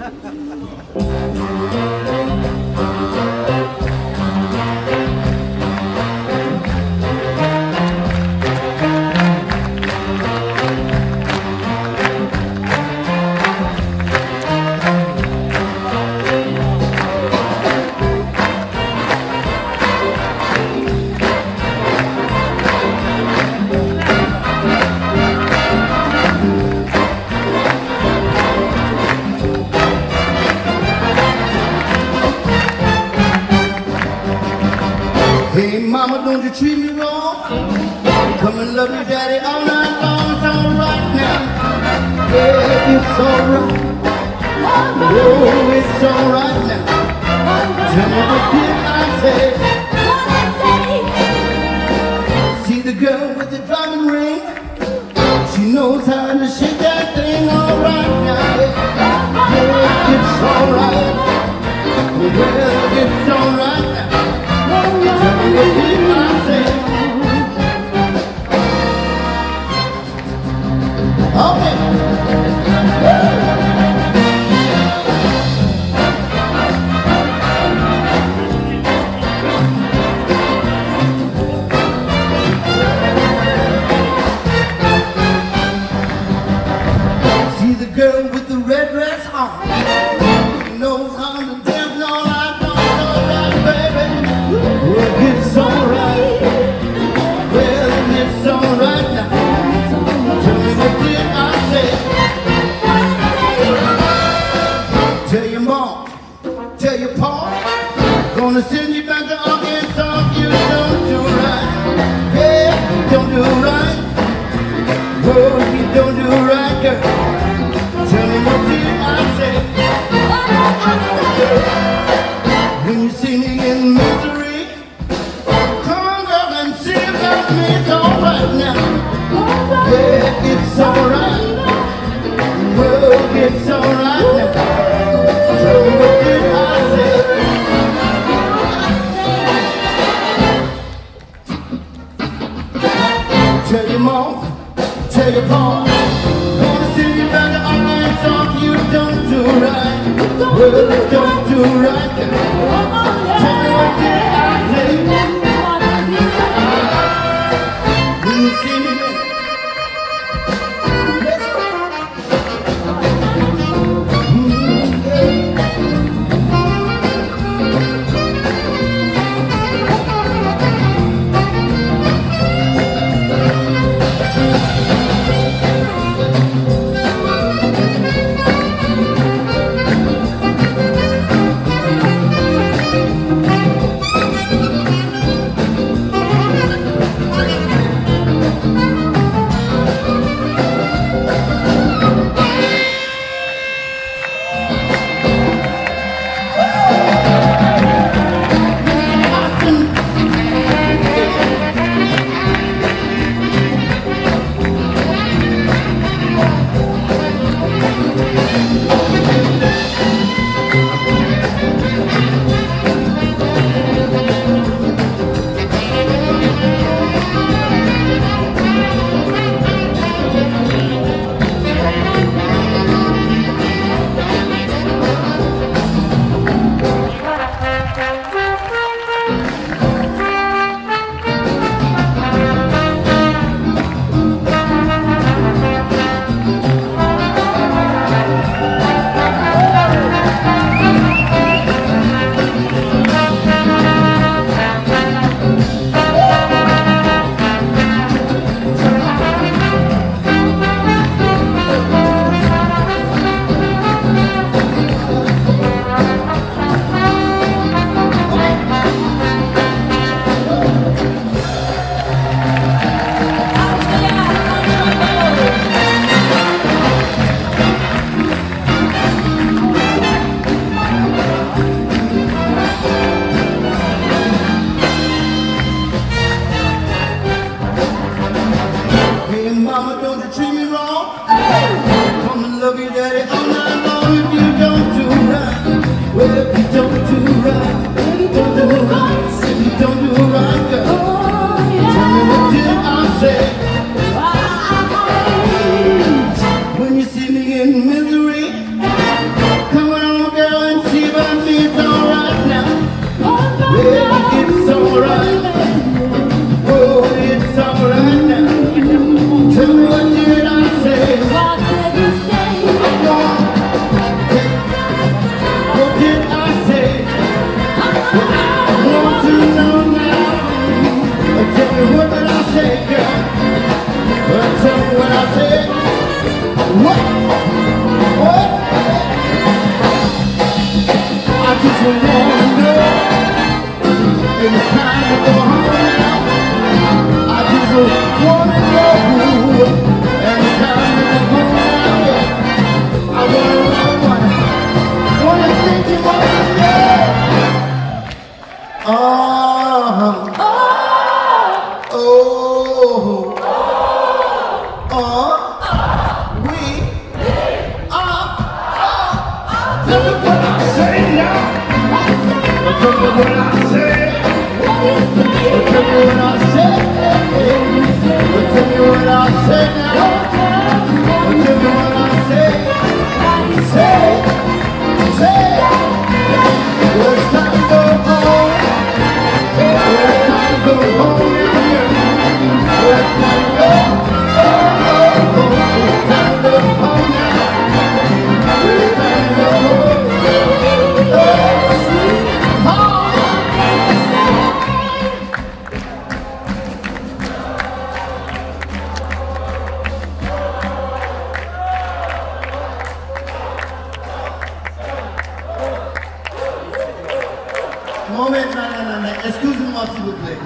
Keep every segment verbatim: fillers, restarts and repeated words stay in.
Hey mama, don't you treat me wrong. Come and love your daddy all night long. It's alright now. Yeah, it's alright. Oh, it's alright now. Tell me what did I say? See the girl with the diamond ring. She knows how to shake that thing. Alright now. Yeah, it's alright. Well, it's alright now. What did I say? Okay. See the girl with the red dress on. She knows how to dance all night long. Alright, baby. Well, it's alright. Well, it's alright now. Tell me what did I say? Tell your mom, tell your pa, gonna send you back to Arkansas if you don't do right. Yeah, you don't do right. Oh, you don't do right, girl. Tell me what did I say? When you see me in misery, it's alright now. Yeah, it's alright. Well, it's alright now. Tell me what did I say? Tell your mom, tell your pa, gonna send you back to Arkansas if you don't do right. Well, don't do right now. Tell me what did I say? When you see me, when you see me in misery, come on. Moment, non, non, non, non. Excusez-moi s'il vous plaît.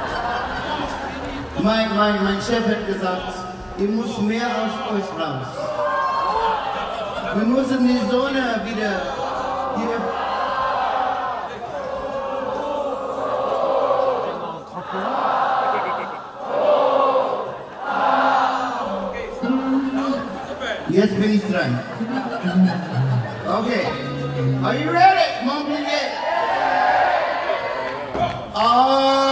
Mein, mein, mein Chef hat gesagt, ihr müsst mehr aus euch raus. Wir müssen die Sonne wieder hier. Jetzt bin ich dran. Okay. Are you ready? Montpellier. Ah.